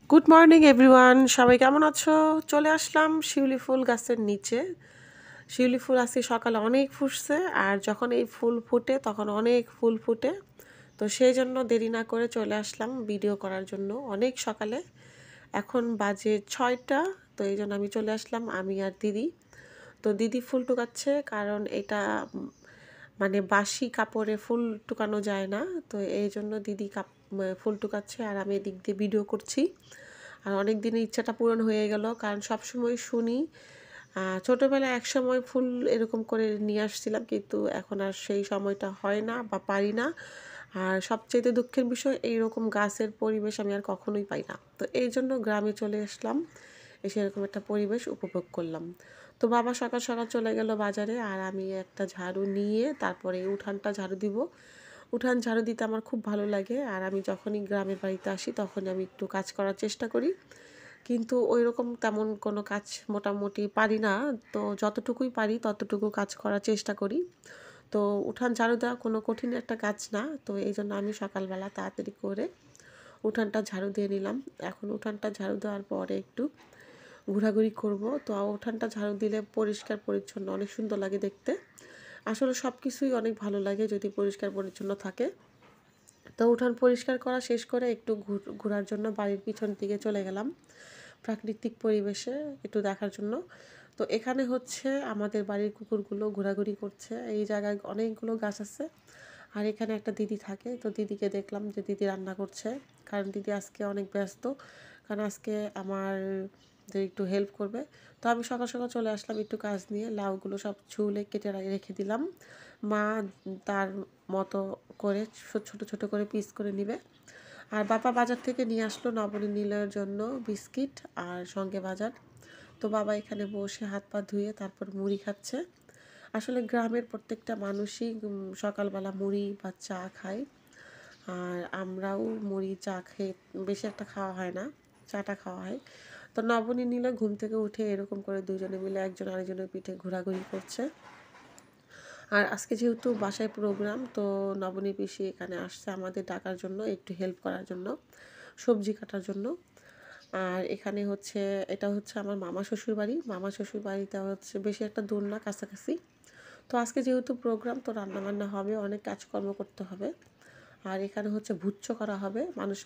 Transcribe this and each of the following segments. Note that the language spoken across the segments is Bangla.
গুড মর্নিং এভরিওয়ান, সবাই কেমন আছো? চলে আসলাম শিউলি ফুল গাছের নিচে। শিউলি ফুল আজকে সকালে অনেক ফুটছে, আর যখন এই ফুল ফুটে তখন অনেক ফুল ফুটে। তো সেই জন্য দেরি না করে চলে আসলাম ভিডিও করার জন্য অনেক সকালে। এখন বাজে 6টা। তো এই জন্য আমি চলে আসলাম, আমি আর দিদি। তো দিদি ফুল টুকাচ্ছে, কারণ এটা মানে বাসি কাপড়ে ফুল টুকানো যায় না। তো এই জন্য দিদি ফুল টুকাচ্ছে, আর আমি এদিক দিয়ে ভিডিও করছি। আর অনেক দিনের ইচ্ছাটা পূরণ হয়ে গেল, কারণ সবসময় শুনি ছোটোবেলায় এক সময় ফুল এরকম করে নিয়ে আসছিলাম, কিন্তু এখন আর সেই সময়টা হয় না বা পারি না। আর সবচেয়ে দুঃখের বিষয়, এইরকম গাছের পরিবেশ আমি আর কখনোই পাই না। তো এই জন্য গ্রামে চলে আসলাম, এসে এরকম একটা পরিবেশ উপভোগ করলাম। তো বাবা সকাল সকাল চলে গেল বাজারে, আর আমি একটা ঝাড়ু নিয়ে তারপরে উঠানটা ঝাড়ু দিব। উঠান ঝাড়ু দিতে আমার খুব ভালো লাগে, আর আমি যখনই গ্রামের বাড়িতে আসি তখনই আমি একটু কাজ করার চেষ্টা করি, কিন্তু ওই রকম তেমন কোনো কাজ মোটামুটি পারি না। তো যতটুকুই পারি ততটুকু কাজ করার চেষ্টা করি। তো উঠান ঝাড়ু দেওয়া কোনো কঠিন একটা কাজ না। তো এই জন্য আমি সকালবেলা তাড়াতাড়ি করে উঠানটা ঝাড়ু দিয়ে নিলাম। এখন উঠানটা ঝাড়ু দেওয়ার পরে একটু ঘোরাঘুরি করব। তো উঠানটা ঝাড়ু দিলে পরিষ্কার পরিচ্ছন্ন অনেক সুন্দর লাগে দেখতে। আসলে সব কিছুই অনেক ভালো লাগে যদি পরিষ্কার পরিচ্ছন্ন থাকে। তো উঠান পরিষ্কার করা শেষ করে একটু ঘোরার জন্য বাড়ির পিছন দিকে চলে গেলাম, প্রাকৃতিক পরিবেশে একটু দেখার জন্য। তো এখানে হচ্ছে আমাদের বাড়ির কুকুরগুলো ঘোরাঘুরি করছে। এই জায়গায় অনেকগুলো গাছ আছে, আর এখানে একটা দিদি থাকে। তো দিদিকে দেখলাম যে দিদি রান্না করছে, কারণ দিদি আজকে অনেক ব্যস্ত, কারণ আজকে আমার যে একটু হেল্প করবে। তো আমি সকাল সকাল চলে আসলাম একটু কাজ নিয়ে, লাউগুলো সব ছুলে কেটে রেখে দিলাম। মা তার মতো করে ছোট ছোট করে পিস করে নিবে। আর বাবা বাজার থেকে নিয়ে আসলো নবনী নীলের জন্য বিস্কিট আর সঙ্গে বাজার। তো বাবা এখানে বসে হাত পা ধুয়ে তারপর মুড়ি খাচ্ছে। আসলে গ্রামের প্রত্যেকটা মানুষই সকালবেলা মুড়ি বা চা খায়, আর আমরাও মুড়ি চা খেয়ে বেশি একটা খাওয়া হয় না, চাটা খাওয়া হয়। তো নবনী নীলা ঘুম থেকে উঠে এরকম করে দুজনে মিলে একজন আরেকজনের পিঠে ঘোরাঘুরি করছে। আর আজকে যেহেতু বাসায় প্রোগ্রাম, তো নবনী পিসি এখানে আসছে আমাদের ডাকার জন্য, একটু হেল্প করার জন্য, সবজি কাটার জন্য। আর এখানে হচ্ছে, এটা হচ্ছে আমার মামা শ্বশুর বাড়ি। মামা শ্বশুর বাড়িতে হচ্ছে বেশি একটা দূর না, কাছাকাছি। তো আজকে যেহেতু প্রোগ্রাম, তো রান্নাবান্না হবে, অনেক কাজকর্ম করতে হবে। আর এখানে হচ্ছে ভুচ্চ করা হবে।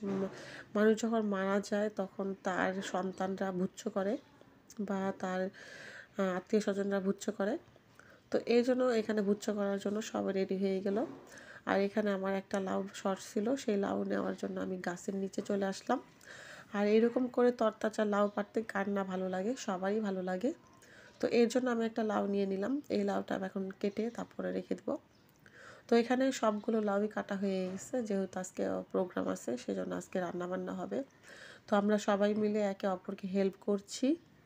মানুষ যখন মারা যায় তখন তার সন্তানরা ভুচ্চ করে, বা তার আত্মীয় স্বজনরা ভুচ্চ করে। তো এই জন্য এখানে ভুচ্চ করার জন্য সবাই রেডি হয়ে গেল। আর এখানে আমার একটা লাউ শর্ট ছিল, সেই লাউ নেওয়ার জন্য আমি গাছের নিচে চলে আসলাম। আর এরকম করে তরতাজা লাউ পাড়তে কার না ভালো লাগে, সবারই ভালো লাগে। তো এর জন্য আমি একটা লাউ নিয়ে নিলাম। এই লাউটা এখন কেটে তারপরে রেখে দেবো। তো এখানে সবগুলো লাউই কাটা হয়ে গেছে, যেহেতু আজকে প্রোগ্রাম আছে সেজন্য আজকে রান্নাবান্না হবে। তো আমরা সবাই মিলে একে অপরকে হেল্প করছি।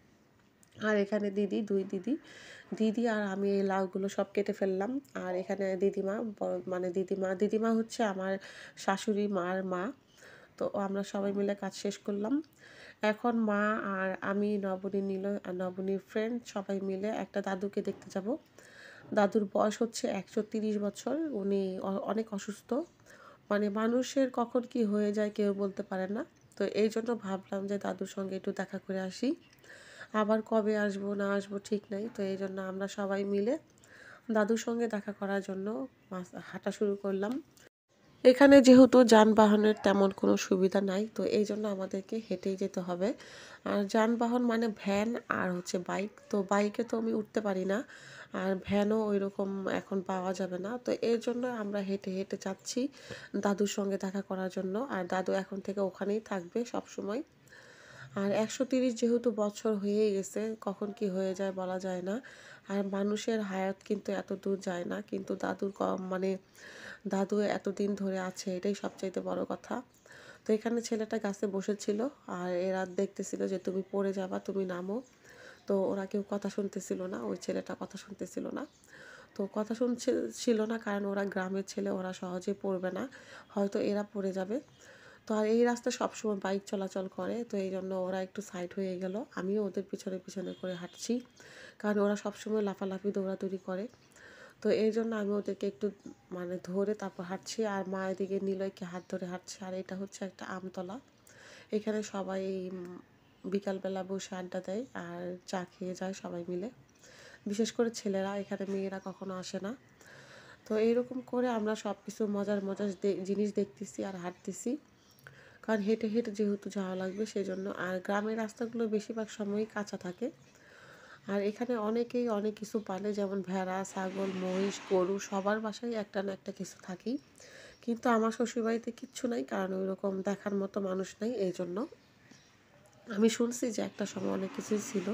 আর এখানে দুই দিদি, দিদি আর আমি এই লাউগুলো সব কেটে ফেললাম। আর এখানে দিদিমা, মানে দিদিমা হচ্ছে আমার শাশুড়ি মার মা। তো আমরা সবাই মিলে কাজ শেষ করলাম। এখন মা আর আমি, নবনী নিল আর নবনীর ফ্রেন্ড, সবাই মিলে একটা দাদুকে দেখতে যাব। দাদুর বয়স হচ্ছে 130 বছর। উনি অনেক অসুস্থ, মানে মানুষের কখন কি হয়ে যায় কেউ বলতে পারে না। তো এই জন্য ভাবলাম যে দাদুর সঙ্গে একটু দেখা করে আসি। আবার কবে আসবো না আসবো ঠিক নাই। তো এই জন্য আমরা সবাই মিলে দাদুর সঙ্গে দেখা করার জন্য হাঁটা শুরু করলাম। এখানে যেহেতু যানবাহনের তেমন কোনো সুবিধা নাই, তো এই জন্য আমাদেরকে হেঁটেই যেতে হবে। আর যানবাহন মানে ভ্যান আর হচ্ছে বাইক। তো বাইকে তো আমি উঠতে পারি না, আর ভ্যানও ওই রকম এখন পাওয়া যাবে না। তো এর জন্য আমরা হেঁটে হেঁটে যাচ্ছি দাদুর সঙ্গে দেখা করার জন্য। আর দাদু এখন থেকে ওখানেই থাকবে সব সময়। আর 130 যেহেতু বছর হয়ে গেছে, কখন কি হয়ে যায় বলা যায় না। আর মানুষের হায়াত কিন্তু এত দূর যায় না, কিন্তু দাদুর মানে দাদু এতদিন ধরে আছে, এটাই সবচাইতে বড় কথা। তো এখানে ছেলেটা গাছে বসেছিল, আর এরা দেখতেছিল যে তুমি পড়ে যাবা, তুমি নামো। তো ওরা কেউ কথা শুনতেছিল না, ওই ছেলেটা কথা শুনতেছিল না। তো কথা শুনছিল না কারণ ওরা গ্রামের ছেলে, ওরা সহজে পড়বে না, হয়তো এরা পড়ে যাবে। তো আর এই রাস্তায় সবসময় বাইক চলাচল করে, তো এই জন্য ওরা একটু সাইড হয়ে গেল। আমিও ওদের পিছনে পিছনে করে হাঁটছি, কারণ ওরা সবসময় লাফালাফি দৌড়াদৌড়ি করে। তো এই জন্য আমি ওদেরকে একটু মানে ধরে তারপর হাঁটছি। আর মা এদিকে নিলয়কে হাত ধরে হাঁটছে। আর এটা হচ্ছে একটা আমতলা, এখানে সবাই বিকালবেলা বসে আড্ডা দেয় আর চা খেয়ে যায় সবাই মিলে, বিশেষ করে ছেলেরা, এখানে মেয়েরা কখনো আসে না। তো এইরকম করে আমরা সব কিছু মজার মজার জিনিস দেখতেছি আর হাঁটতেছি, কারণ হেঁটে হেঁটে যেহেতু যাওয়া লাগবে সেই জন্য। আর গ্রামের রাস্তাগুলো বেশিরভাগ সময়ই কাঁচা থাকে। আর এখানে অনেকেই অনেক কিছু পালে, যেমন ভেড়া, ছাগল, মহিষ, গরু, সবার বাসায় একটা না একটা কিছু থাকেই। কিন্তু আমার শ্বশুরবাড়িতে কিচ্ছু নাই, কারণ ওই রকম দেখার মতো মানুষ নাই। এই জন্য আমি শুনছি যে একটা সময় অনেক কিছুই ছিল।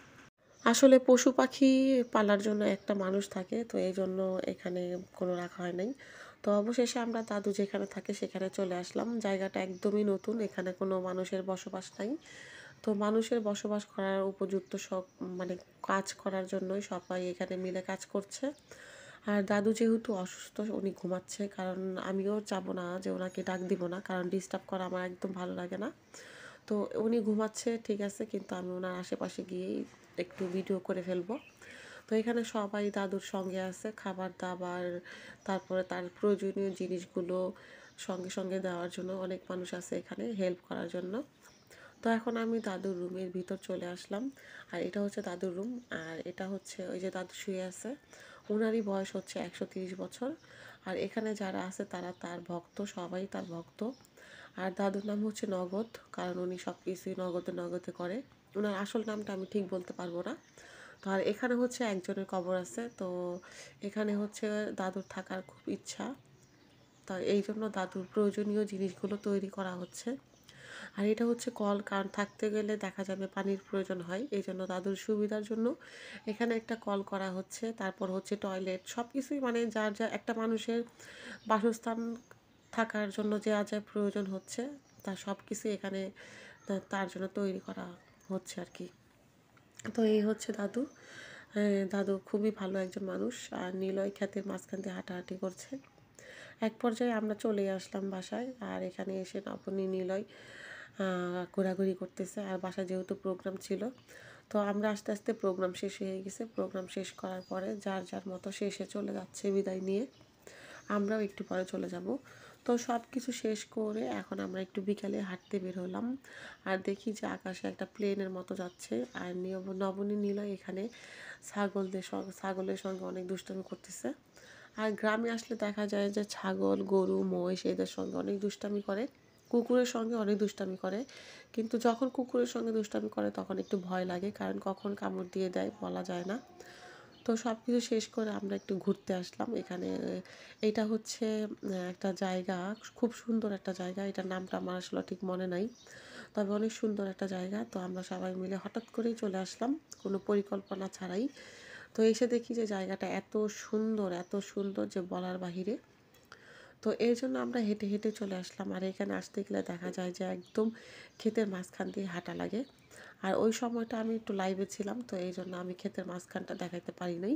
আসলে পশু পাখি পালার জন্য একটা মানুষ থাকে, তো এই জন্য এখানে কোনো রাখা হয় নাই। তো অবশেষে আমরা দাদু যেখানে থাকে সেখানে চলে আসলাম। জায়গাটা একদমই নতুন, এখানে কোনো মানুষের বসবাস নাই। তো মানুষের বসবাস করার উপযুক্ত সব মানে কাজ করার জন্যই সবাই এখানে মিলে কাজ করছে। আর দাদু যেহেতু অসুস্থ, উনি ঘুমাচ্ছে, কারণ আমিও চাবো না যে ওনাকে ডাক দিব না, কারণ ডিস্টার্ব করা আমার একদম ভালো লাগে না। তো উনি ঘুমাচ্ছে ঠিক আছে, কিন্তু আমি ওনার আশেপাশে গিয়েই একটু ভিডিও করে ফেলবো। তো এখানে সবাই দাদুর সঙ্গে আছে, খাবার দাবার, তারপরে তার প্রয়োজনীয় জিনিসগুলো সঙ্গে সঙ্গে দেওয়ার জন্য অনেক মানুষ আছে এখানে হেল্প করার জন্য। তো এখন আমি দাদুর রুমের ভিতর চলে আসলাম। আর এটা হচ্ছে দাদুর রুম, আর এটা হচ্ছে ওই যে দাদু শুয়ে আছে, ওনারই বয়স হচ্ছে 130 বছর। আর এখানে যারা আছে তারা তার ভক্ত, সবাই তার ভক্ত। আর দাদুর নাম হচ্ছে নগদ, কারণ উনি সব কিছুই নগদে নগদে করে। ওনার আসল নামটা আমি ঠিক বলতে পারবো না। তো আর এখানে হচ্ছে একজনের কবর আছে, তো এখানে হচ্ছে দাদুর থাকার খুব ইচ্ছা, তো এই জন্য দাদুর প্রয়োজনীয় জিনিসগুলো তৈরি করা হচ্ছে। আর এটা হচ্ছে কল, কারণ থাকতে গেলে দেখা যাবে পানির প্রয়োজন হয়, এই জন্য দাদুর সুবিধার জন্য এখানে একটা কল করা হচ্ছে। তারপর হচ্ছে টয়লেট, সব কিছুই মানে যার যা একটা মানুষের বাসস্থান থাকার জন্য যা যা প্রয়োজন হচ্ছে তার সব কিছুই এখানে তার জন্য তৈরি করা হচ্ছে আর কি। তো এই হচ্ছে দাদু। দাদু খুবই ভালো একজন মানুষ। আর নিলয় ক্ষেতের মাঝখান দিয়ে হাঁটাহাঁটি করছে। এক পর্যায়ে আমরা চলে আসলাম বাসায়, আর এখানে এসে নবনী নিলয় ঘোরাঘুরি করতেছে। আর বাসায় যেহেতু প্রোগ্রাম ছিল, তো আমরা আস্তে আস্তে প্রোগ্রাম শেষ হয়ে গেছে। প্রোগ্রাম শেষ করার পরে যার যার মতো শেষে চলে যাচ্ছে বিদায় নিয়ে, আমরাও একটু পরে চলে যাব। তো সব কিছু শেষ করে এখন আমরা একটু বিকালে হাঁটতে বের হলাম। আর দেখি যে আকাশে একটা প্লেনের মতো যাচ্ছে, আর নবনী নিলয় এখানে ছাগলের সঙ্গে অনেক দুষ্টামি করতেছে। আর গ্রামে আসলে দেখা যায় যে ছাগল, গরু, মহিষ এদের সঙ্গে অনেক দুষ্টামি করে, কুকুরের সঙ্গে অনেক দুষ্টামি করে। কিন্তু যখন কুকুরের সঙ্গে দুষ্টামি করে তখন একটু ভয় লাগে, কারণ কখন কামড় দিয়ে দেয় বলা যায় না। তো সব কিছু শেষ করে আমরা একটু ঘুরতে আসলাম এখানে। এটা হচ্ছে একটা জায়গা, খুব সুন্দর একটা জায়গা, এটার নামটা আমার আসলে ঠিক মনে নাই, তবে অনেক সুন্দর একটা জায়গা। তো আমরা সবাই মিলে হঠাৎ করেই চলে আসলাম, কোনো পরিকল্পনা ছাড়াই। তো এসে দেখি যে জায়গাটা এত সুন্দর, এত সুন্দর যে বলার বাহিরে। তো এর জন্য আমরা হেঁটে হেঁটে চলে আসলাম। আর এখানে আসতে গেলে দেখা যায় যে একদম ক্ষেতের মাঝখান দিয়ে হাঁটা লাগে। আর ওই সময়টা আমি একটু লাইভে ছিলাম, তো এই জন্য আমি ক্ষেতের মাঝখানটা দেখাতে পারি নাই।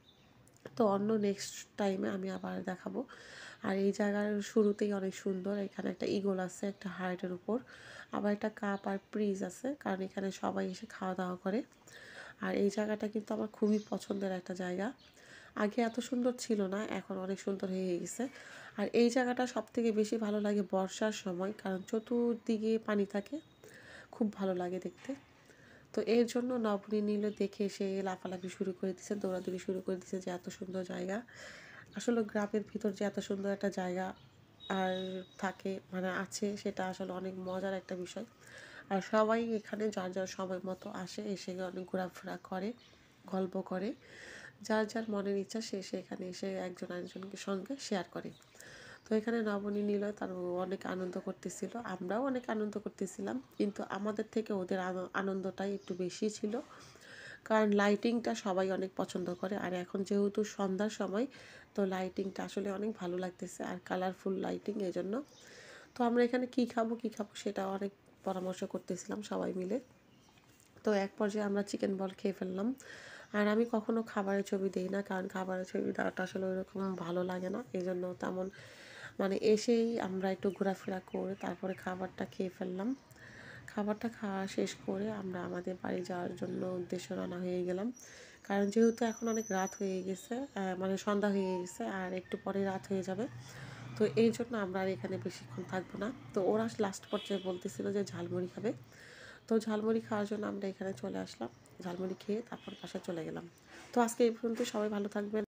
তো অন্য নেক্সট টাইমে আমি আবার দেখাবো। আর এই জায়গার শুরুতেই অনেক সুন্দর, এখানে একটা ঈগল আছে একটা হার্টের উপর, আবার একটা কাপ আর ফ্রিজ আছে, কারণ এখানে সবাই এসে খাওয়া দাওয়া করে। আর এই জায়গাটা কিন্তু আমার খুবই পছন্দের একটা জায়গা। আগে এত সুন্দর ছিল না, এখন অনেক সুন্দর হয়ে গেছে। আর এই জায়গাটা সবথেকে বেশি ভালো লাগে বর্ষার সময়, কারণ চতুর্দিকে পানি থাকে, খুব ভালো লাগে দেখতে। তো এর জন্য নবনী নীল দেখে সে লাফালাফি শুরু করে দিছে, দৌড়াদৌড়ি শুরু করে দিছে যে এত সুন্দর জায়গা। আসলে গ্রামের ভিতর যে এত সুন্দর একটা জায়গা আর থাকে মানে আছে, সেটা আসলে অনেক মজার একটা বিষয়। আর সবাই এখানে যার যার সময় মতো আসে, এসে অনেক ঘোরাফেরা করে, গল্প করে, যার যার মনের ইচ্ছা সে সেখানে এসে একজন আরেকজনকে সঙ্গে শেয়ার করে। তো এখানে নবনী নিলয় তার অনেক আনন্দ করতেছিল, আমরাও অনেক আনন্দ করতেছিলাম, কিন্তু আমাদের থেকে ওদের আনন্দটাই একটু বেশি ছিল, কারণ লাইটিংটা সবাই অনেক পছন্দ করে। আর এখন যেহেতু সন্ধ্যার সময়, তো লাইটিংটা আসলে অনেক ভালো লাগতেছে, আর কালারফুল লাইটিং এই জন্য। তো আমরা এখানে কী খাবো সেটা অনেক পরামর্শ করতেছিলাম সবাই মিলে। তো এক পর্যায়ে আমরা চিকেন বল খেয়ে ফেললাম। আর আমি কখনো খাবারের ছবি দিই না, কারণ খাবারের ছবি দেওয়াটা আসলে ওইরকম ভালো লাগে না, এই জন্য তেমন মানে এসেই আমরা একটু ঘোরাফেরা করে তারপরে খাবারটা খেয়ে ফেললাম। খাবারটা খাওয়া শেষ করে আমরা আমাদের বাড়ি যাওয়ার জন্য উদ্দেশ্য রওনা হয়ে গেলাম, কারণ যেহেতু এখন অনেক রাত হয়ে গেছে, মানে সন্ধ্যা হয়ে গেছে আর একটু পরে রাত হয়ে যাবে। তো এই জন্য আমরা আর এখানে বেশিক্ষণ থাকবো না। তো ওরা লাস্ট পর্যায়ে বলতেছিল যে ঝালমুড়ি খাবে। তো ঝালমুড়ি খাওয়ার জন্য আমরা এখানে চলে আসলাম। ঝালমুড়ি খেয়ে তারপর বাসায় চলে গেলাম। তো আজকে এই পর্যন্ত, সবাই ভালো থাকবেন।